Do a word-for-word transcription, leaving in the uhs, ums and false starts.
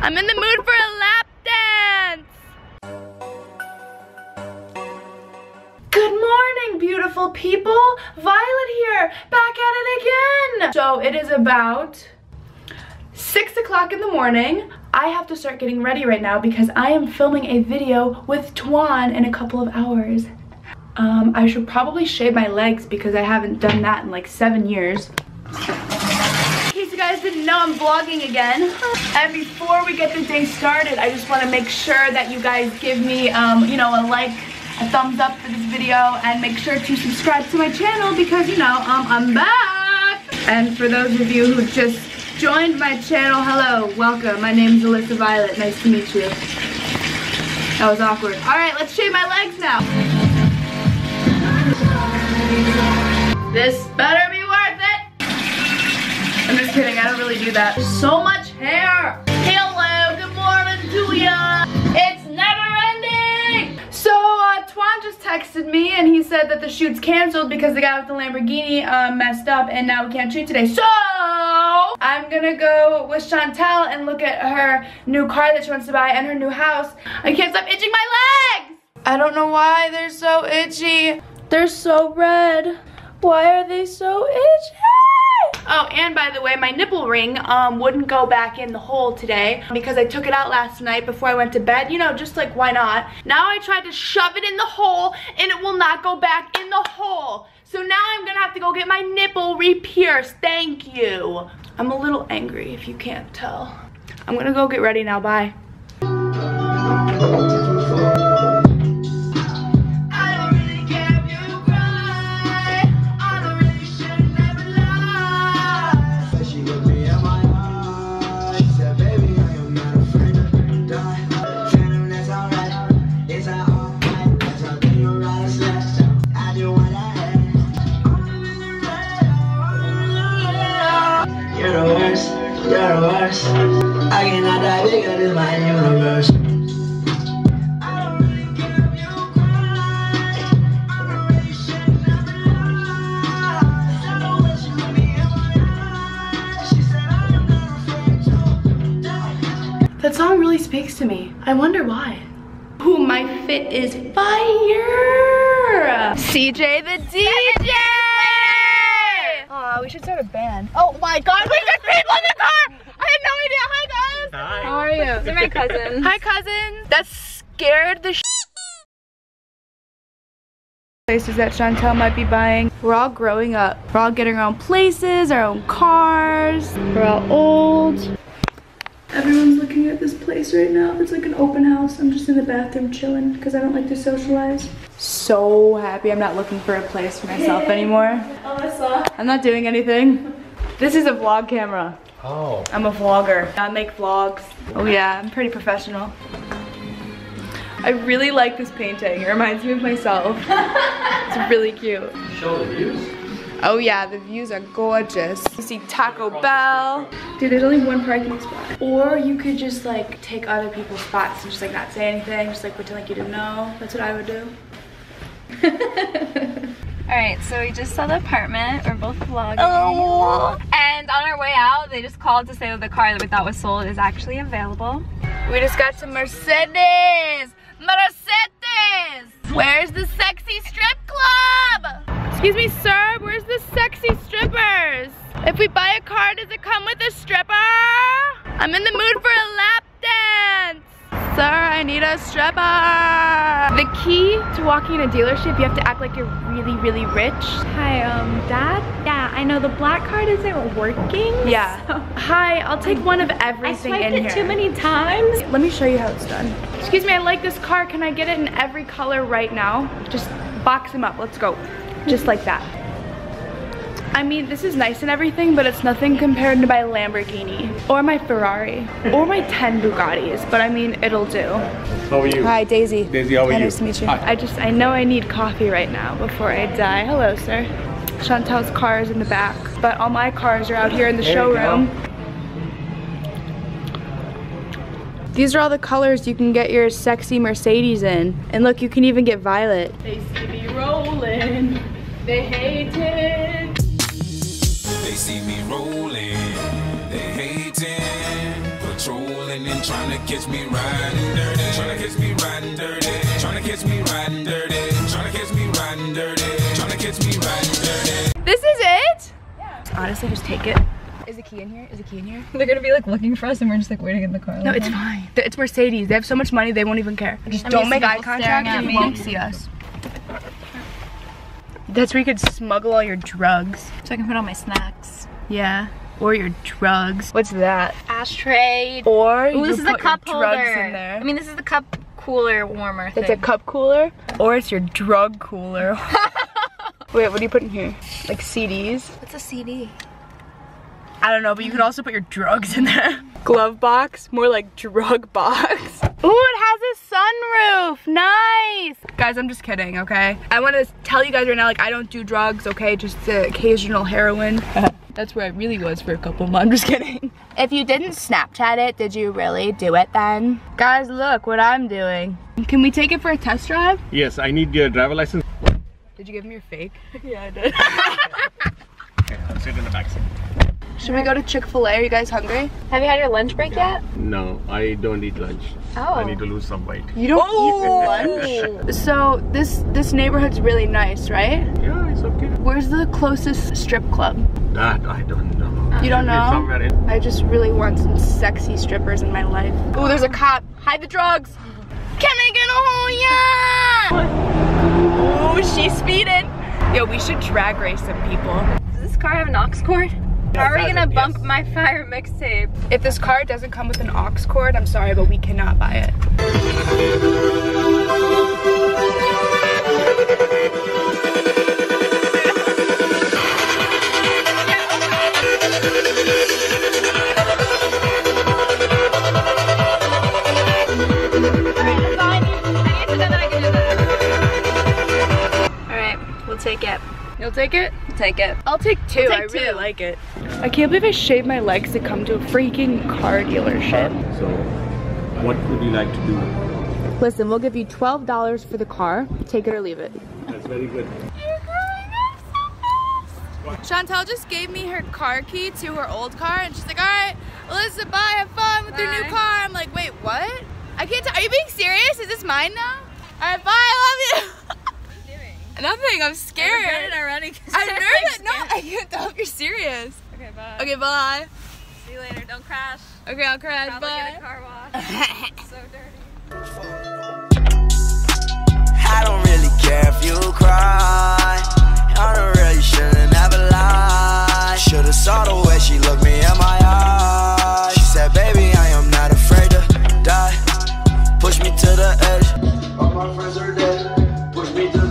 I'm in the mood for a lap dance. Good morning, beautiful people. Violet here, back at it again. So it is about six o'clock in the morning. I have to start getting ready right now because I am filming a video with Twan in a couple of hours. Um, I should probably shave my legs because I haven't done that in like seven years. In case you guys didn't know, I'm vlogging again. And before we get the day started, I just want to make sure that you guys give me, um, you know, a like, a thumbs up for this video, and make sure to subscribe to my channel because, you know, um, I'm back. And for those of you who just joined my channel, hello, welcome. My name is Alissa Violet. Nice to meet you. That was awkward. All right, let's shave my legs now. This better be worth it. I'm just kidding, I don't really do that. There's so much hair. Hello, good morning to ya. It's never ending. So uh, Twan just texted me and he said that the shoot's canceled because the guy with the Lamborghini uh, messed up and now we can't shoot today. So I'm gonna go with Chantel and look at her new car that she wants to buy and her new house. I can't stop itching my legs. I don't know why they're so itchy. They're so red. Why are they so itchy? Oh, and by the way, my nipple ring um, wouldn't go back in the hole today because I took it out last night before I went to bed. You know, just like, why not? Now I tried to shove it in the hole and it will not go back in the hole. So now I'm gonna have to go get my nipple re-pierced. Thank you. I'm a little angry if you can't tell. I'm gonna go get ready now, bye. I cannot die bigger than my universe. I don't really give you cry. I'm a relation never lies. I know what you with me in my eyes. She said I'm not afraid to die. That song really speaks to me. I wonder why. Ooh, my fit is fire. C J the D J. Aw, we should start a band. Oh my God, we got people in the car. I had no idea. Hi guys. Hi. How are you? These are my cousins. Hi cousin. That scared the sh places that Chantel might be buying. We're all growing up. We're all getting our own places, our own cars. We're all old. Everyone's looking at this place right now. It's like an open house. I'm just in the bathroom chilling because I don't like to socialize. So happy I'm not looking for a place for myself anymore. Alissa. I'm not doing anything. This is a vlog camera. Oh. I'm a vlogger. I make vlogs. Oh yeah, I'm pretty professional. I really like this painting. It reminds me of myself. It's really cute. Show the views. Oh yeah, the views are gorgeous. You see Taco Bell. Dude, there's only one parking spot. Or you could just like take other people's spots and just like not say anything, just like pretend like you didn't know. That's what I would do. Alright, so we just saw the apartment. We're both vlogging. Oh. And on our way out, they just called to say that the car that we thought was sold is actually available. We just got to Mercedes. Mercedes! Where's the sexy strip club? Excuse me, sir, where's the sexy strippers? If we buy a car, does it come with a stripper? I'm in the mood for a lap dance. Sir, I need a stripper. The key to walking in a dealership, you have to act like you're really, really rich. Hi, um, Dad? Yeah, I know the black card isn't working. Yeah. So Hi, I'll take one of I everything swiped in it here. too many times. Let me show you how it's done. Excuse me, I like this car. Can I get it in every color right now? Just box them up, let's go. Just like that. I mean, this is nice and everything, but it's nothing compared to my Lamborghini or my Ferrari or my ten Bugattis, but I mean, it'll do. How are you? Hi, Daisy. Daisy, how are Hi, you? Nice to meet you. Hi. I just, I know I need coffee right now before I die. Hello, sir. Chantel's car is in the back, but all my cars are out here in the There you showroom. go. These are all the colors you can get your sexy Mercedes in. And look, you can even get violet. They see me rolling, they hate it. They see me rolling, they hating, patrolling. calling and trying to catch me riding dirty. Trying to catch me riding dirty. Trying to catch me riding dirty. Trying to catch me riding dirty. Trying to catch me riding dirty. This is it? Yeah. Honestly, just take it. Is the key in here? Is the key in here? They're gonna be like looking for us and we're just like waiting in the car. No, it's fine. It's Mercedes. They have so much money, they won't even care. Just I'm don't used make to eye people contact staring at and me. you won't see us. That's where you could smuggle all your drugs. So I can put on my snacks. Yeah. Or your drugs. What's that? Ashtray. Or you Ooh, this could is a put your cup holder. drugs in there. I mean, this is the cup cooler warmer thing. It's a cup cooler, or it's your drug cooler. Wait, what do you put in here? Like C Ds? What's a C D? I don't know, but you could also put your drugs in there. Glove box, more like drug box. Ooh, it has a sunroof, nice. Guys, I'm just kidding, okay? I wanna tell you guys right now, like, I don't do drugs, okay? Just the occasional heroin. That's where I really was for a couple months, I'm just kidding. If you didn't Snapchat it, did you really do it then? Guys, look what I'm doing. Can we take it for a test drive? Yes, I need your driver license. Did you give him your fake? Yeah, I did. Okay, I'll sit in the back seat. Should we go to Chick-fil-A? Are you guys hungry? Have you had your lunch break yet? No, I don't eat lunch. Oh. I need to lose some weight. You don't eat lunch? So this this neighborhood's really nice, right? Yeah, it's okay. Where's the closest strip club? That I don't know. You don't know? It's somewhere in. I just really want some sexy strippers in my life. Oh, there's a cop. Hide the drugs. Can I get a hold ya? Oh, she's speeding. Yo, we should drag race some people. Does this car have an aux cord? How are we gonna yes. bump my fire mixtape? If this car doesn't come with an aux cord, I'm sorry, but we cannot buy it. Alright, we'll take it. You'll take it? We'll take it. I'll take two. I'll take I really two. like it. I can't believe I shaved my legs to come to a freaking car dealership. So, what would you like to do? Listen, we'll give you twelve dollars for the car. Take it or leave it. That's very good. Chantel just gave me her car key to her old car, and she's like, all right, Alyssa, bye, have fun with your new Bye. car. I'm like, wait, what? I can't tell. Are you being serious? Is this mine now? All right, bye, I love you. Nothing, I'm scared. I regret it already. I'm nervous. No, I can't tell if you're serious. Okay, bye. Okay, bye. See you later. Don't crash. Okay, I'll crash. Probably Bye. get a car wash. So dirty. I don't really care if you cry. I don't really should've never lied. Should've saw the way she looked me in my eyes. She said, baby, I am not afraid to die. Push me to the edge. All my friends are dead. Push me to